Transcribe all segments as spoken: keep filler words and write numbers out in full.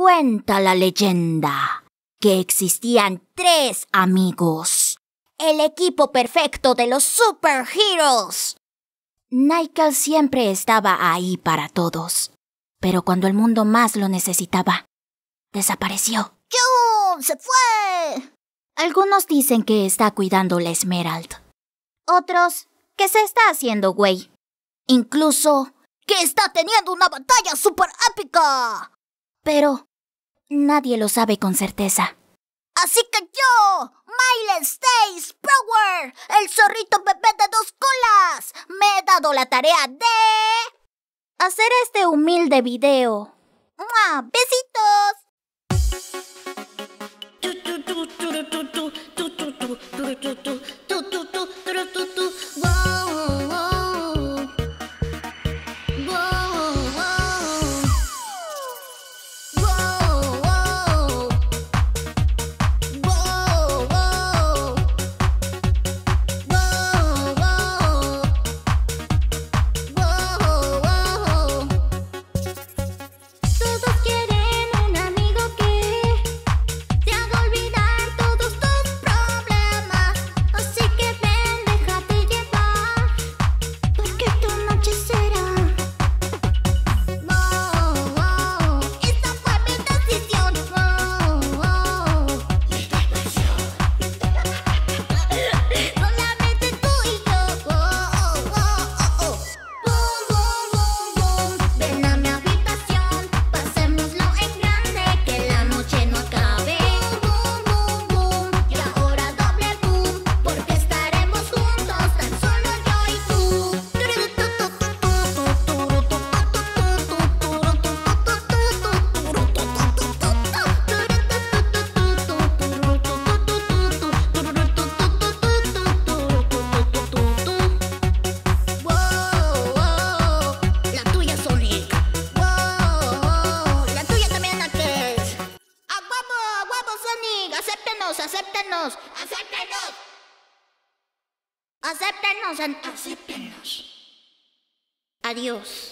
Cuenta la leyenda que existían tres amigos, el equipo perfecto de los superheroes. Nickel siempre estaba ahí para todos, pero cuando el mundo más lo necesitaba, desapareció. ¡June! ¡Se fue! Algunos dicen que está cuidando la Emerald. Otros que se está haciendo güey. Incluso que está teniendo una batalla super épica. Pero nadie lo sabe con certeza. Así que yo, Miles Days Power, el zorrito bebé de dos colas, me he dado la tarea de hacer este humilde video. ¡Mua! ¡Besitos! ¡Acéptenos! ¡Acéptenos! ¡Acéptenos! ¡Acéptenos! Adiós.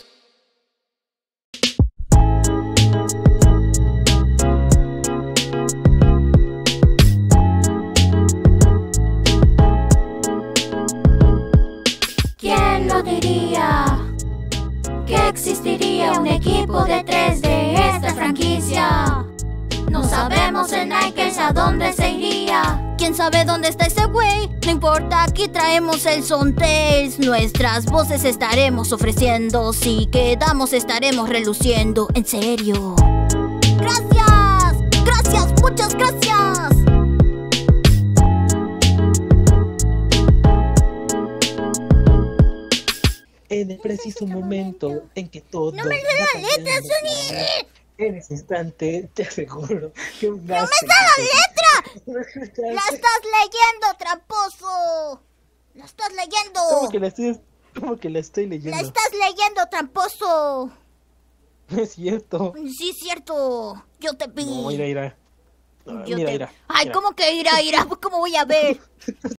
¿Quién lo diría? Que existiría un equipo de tres de esta franquicia. No sabemos en Nikes a dónde se iría. ¿Quién sabe dónde está ese güey? No importa, aquí traemos el Sontails. Nuestras voces estaremos ofreciendo. Si quedamos estaremos reluciendo. En serio. ¡Gracias! ¡Gracias! ¡Muchas gracias! En el preciso momento en que todo... ¡No me da la letra, Sonic! En ese instante, te aseguro que un gas... ¡No me da la letra! ¡La estás leyendo, tramposo! ¡La estás leyendo! ¿Cómo que la estoy, cómo que la estoy leyendo? ¡La estás leyendo, tramposo! No es cierto. Sí, es cierto. Yo te vi. No, mira, mira. No, mira, te... mira. Ay, mira. ¿cómo que irá, irá? ¿Cómo voy a ver?